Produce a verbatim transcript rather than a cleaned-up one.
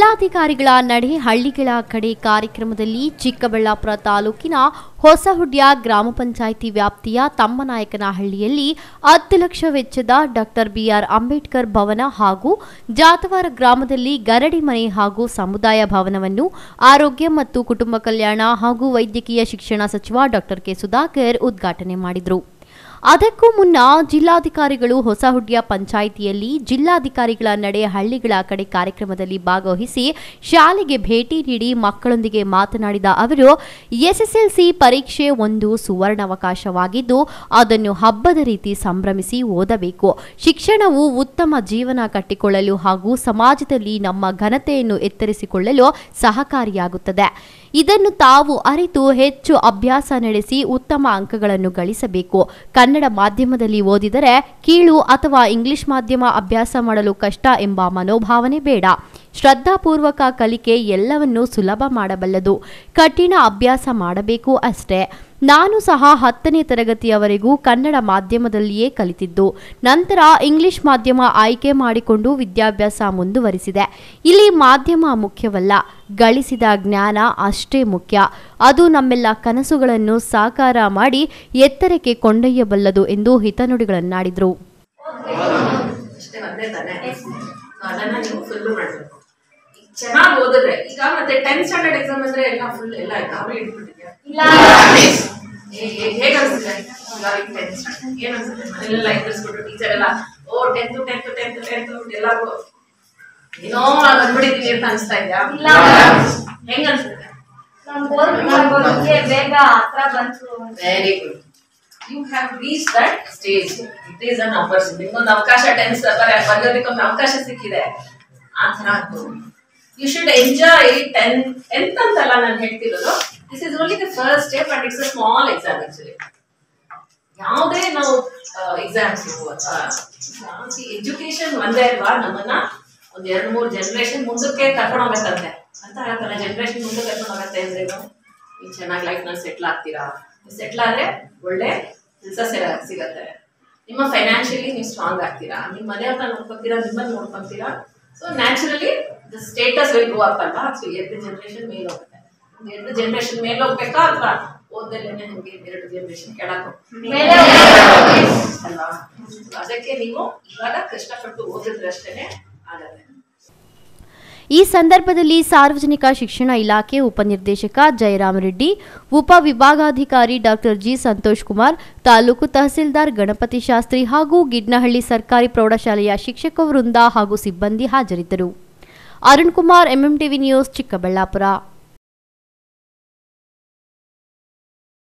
ಜಿಲ್ಲಾಧಿಕಾರಿಗಳ ನಡೆ ಹಳ್ಳಿಗಳ ಕಡೆ ಕಾರ್ಯಕ್ರಮದಲ್ಲಿ ಚಿಕ್ಕಬಳ್ಳಾಪುರ ತಾಲೂಕಿನ ಹೊಸಹುಡ್ಯ ಗ್ರಾಮ ಪಂಚಾಯಿತಿ ವ್ಯಾಪ್ತಿಯ ತಮ್ಮನಾಯಕನಹಳ್ಳಿಯಲ್ಲಿ ಹತ್ತು ಲಕ್ಷ ವೆಚ್ಚದ ಡಾಕ್ಟರ್ ಬಿಆರ್ ಅಂಬೇಡ್ಕರ್ ಭವನ ಹಾಗೂ ಜಾತವಾರ ಗ್ರಾಮದಲ್ಲಿ ಗರಡಿ ಮನೆ ಹಾಗೂ ಸಮುದಾಯ ಭವನವನ್ನು ಆರೋಗ್ಯ ಮತ್ತು ಕುಟುಂಬ ಕಲ್ಯಾಣ ಹಾಗೂ ವೈದ್ಯಕೀಯ ಶಿಕ್ಷಣ ಸಚಿವ ಡಾಕ್ಟರ್ ಕೆ ಸುಧಾಕರ್ ಉದ್ಘಾಟನೆ ಮಾಡಿದರು. ಅದಕ್ಕೂ ಮುನ್ನ ಜಿಲ್ಲಾಧಿಕಾರಿಗಳು ಹೊಸಹುಡ್ಯ ಪಂಚಾಯಿತಿಯಲ್ಲಿ ಜಿಲ್ಲಾಧಿಕಾರಿಗಳ ನಡೆ ಹಳ್ಳಿಗಳ ಕಡೆ ಕಾರ್ಯಕ್ರಮದಲ್ಲಿ ಭಾಗವಹಿಸಿ ಶಾಲೆಗೆ ಭೇಟಿ ನೀಡಿ ಮಕ್ಕಳೊಂದಿಗೆ ಮಾತನಾಡಿದ ಅವರು, ಎಸ್ಎಸ್ಎಲ್ಸಿ ಪರೀಕ್ಷೆ ಒಂದು ಸುವರ್ಣಾವಕಾಶವಾಗಿದ್ದು ಅದನ್ನು ಹಬ್ಬದ ರೀತಿ ಸಂಭ್ರಮಿಸಿ ಓದಬೇಕು. ಶಿಕ್ಷಣವು ಉತ್ತಮ ಜೀವನ ಕಟ್ಟಿಕೊಳ್ಳಲು ಹಾಗೂ ಸಮಾಜದಲ್ಲಿ ನಮ್ಮ ಘನತೆಯನ್ನು ಎತ್ತರಿಸಿಕೊಳ್ಳಲು ಸಹಕಾರಿಯಾಗುತ್ತದೆ. ಇದನ್ನು ತಾವು ಅರಿತು ಹೆಚ್ಚು ಅಭ್ಯಾಸ ನಡೆಸಿ ಉತ್ತಮ ಅಂಕಗಳನ್ನು ಗಳಿಸಬೇಕು. ಕನ್ನಡ ಮಾಧ್ಯಮದಲ್ಲಿ ಓದಿದರೆ ಕೀಳು ಅಥವಾ ಇಂಗ್ಲಿಷ್ ಮಾಧ್ಯಮ ಅಭ್ಯಾಸ ಮಾಡಲು ಕಷ್ಟ ಎಂಬ ಮನೋಭಾವನೆ ಬೇಡ. ಶ್ರದ್ಧಾಪೂರ್ವಕ ಕಲಿಕೆ ಎಲ್ಲವನ್ನೂ ಸುಲಭ ಮಾಡಬಲ್ಲದು. ಕಠಿಣ ಅಭ್ಯಾಸ ಮಾಡಬೇಕು ಅಷ್ಟೇ. ನಾನು ಸಹ ಹತ್ತನೇ ತರಗತಿಯವರೆಗೂ ಕನ್ನಡ ಮಾಧ್ಯಮದಲ್ಲಿಯೇ ಕಲಿತಿದ್ದು, ನಂತರ ಇಂಗ್ಲಿಷ್ ಮಾಧ್ಯಮ ಆಯ್ಕೆ ಮಾಡಿಕೊಂಡು ವಿದ್ಯಾಭ್ಯಾಸ ಮುಂದುವರಿಸಿದೆ. ಇಲ್ಲಿ ಮಾಧ್ಯಮ ಮುಖ್ಯವಲ್ಲ, ಗಳಿಸಿದ ಜ್ಞಾನ ಅಷ್ಟೇ ಮುಖ್ಯ. ಅದು ನಮ್ಮೆಲ್ಲ ಕನಸುಗಳನ್ನು ಸಾಕಾರ ಮಾಡಿ ಎತ್ತರಕ್ಕೆ ಕೊಂಡೊಯ್ಯಬಲ್ಲದು ಎಂದು ಹಿತನುಡಿಗಳನ್ನಾಡಿದರು. ಚೆನ್ನಾಗಿ ಓದಿದ್ರೆ ಈಗ ಮತ್ತೆ ಟೆಂತ್ ಸ್ಟ್ಯಾಂಡರ್ಡ್ ಎಕ್ಸಾಮ್ ಅಂದ್ರೆ ಎಲ್ಲ ಫುಲ್ ಎಲ್ಲ ಗಾಬರಿ ಇಟ್ಬಿಟ್ಟಿದ್ಯಾ? ಹೇಗೆ ಅನ್ಸುತ್ತೆ ಟೆಂತ್ ಸ್ಟ್ಯಾಂಡರ್ಡ್? ಏನ್ ಅನ್ಸುತ್ತೆ? ಮನೆಯಲ್ಲೆಲ್ಲ ಎದುರಿಸ್ಬಿಟ್ಟು ಟೀಚರ್ ಎಲ್ಲ ಓ ಟೆಂತ್ ಟೆಂತ್ ಟೆಂತ್ ಟೆಂತ್ ಎಲ್ಲಾರ್ಗು ಏನೋ ಬಂದ್ಬಿಟ್ಟಿದೀವಿ ಅಂತ ಅನ್ಸ್ತಾ ಇದ್ಯಾ? ಹೆಂಗ ಅನ್ಸುತ್ತೆ? Very good. You have reach that stage. It is an opportunity. ನಿಮ್ಗೊಂದು ಅವಕಾಶ ಟೆಂತ್ ಬರೆಯೋದಕ್ಕೊಂದು ಅವಕಾಶ ಸಿಕ್ಕಿದೆ. ಆ ತರ you should enjoy tenth tenth ಅಂತಲ್ಲ ನಾನು ಹೇಳ್ತಿರೋದು. This is only the first step and it's a small exam actually. ಯಾವುದೇ ನಾವು ಎಕ್ಸಾಮ್ಸ್ ಎಜುಕೇಶನ್ ಒಂದೇ ಅಲ್ವಾ, ನಮ್ಮನ್ನ ಒಂದ್ ಎರಡು ಮೂರು ಜನರೇಷನ್ ಮುಂದಕ್ಕೆ ಕರ್ಕೊಂಡು ಹೋಗತ್ತಂತೆ ಅಂತ ಹೇಳ್ತಾರೆ. ಜನರೇಷನ್ ಮುಂದೆ ಕರ್ಕೊಂಡು ಹೋಗತ್ತೆ ಅಂದ್ರೆ ನೀವು ಚೆನ್ನಾಗಿ ಲೈಫ್ ನಲ್ಲಿ ಸೆಟ್ಲ್ ಆಗ್ತೀರಾ. ಸೆಟ್ಲ್ ಆದ್ರೆ ಒಳ್ಳೆ ಕೆಲಸ ಸಿಗತ್ತೆ. ನಿಮ್ಮ ಫೈನಾನ್ಷಿಯಲಿ ನೀವು ಸ್ಟ್ರಾಂಗ್ ಆಗ್ತೀರಾ, ನಿಮ್ಮ ಮನೆಯವ್ರನ್ನ ನೋಡ್ಕೊತೀರಾ, ನಿಮ್ಮನ್ನ ನೋಡ್ಕೊಂತೀರಾ. So naturally the status will go up ಅಲ್ವಾ. ಸೊ ಎರಡು ಜನರೇಷನ್ ಮೇಲೆ ಹೋಗುತ್ತೆ. ಎರಡು ಜನರೇಷನ್ ಮೇಲೆ ಹೋಗ್ಬೇಕಾ ಅಥವಾ ಓದಲ್ಲೇನೆ ನಿಮ್ಗೆ ಎರಡು ಜನರೇಷನ್ ಕೆಳಗೆ ಅಲ್ವಾ? ಅದಕ್ಕೆ ನೀವು ಇವಾಗ ಕಷ್ಟಪಟ್ಟು ಓದಿದ್ರೆ ಅಷ್ಟೇನೆ ಆಗತ್ತೆ. ಈ ಸಂದರ್ಭದಲ್ಲಿ ಸಾರ್ವಜನಿಕ ಶಿಕ್ಷಣ ಇಲಾಖೆ ಉಪನಿರ್ದೇಶಕ ಜಯರಾಮ್ ರೆಡ್ಡಿ, ಉಪ ವಿಭಾಗಾಧಿಕಾರಿ ಡಾಕ್ಟರ್ ಜಿ ಸಂತೋಷ್ ಕುಮಾರ್, ತಾಲೂಕು ತಹಸೀಲ್ದಾರ್ ಗಣಪತಿ ಶಾಸ್ತ್ರಿ ಹಾಗೂ ಗಿಡ್ನಹಳ್ಳಿ ಸರ್ಕಾರಿ ಪ್ರೌಢಶಾಲೆಯ ಶಿಕ್ಷಕ ವೃಂದ ಹಾಗೂ ಸಿಬ್ಬಂದಿ ಹಾಜರಿದ್ದರು. Arun Kumar, MMTV news, Chikkaballapur.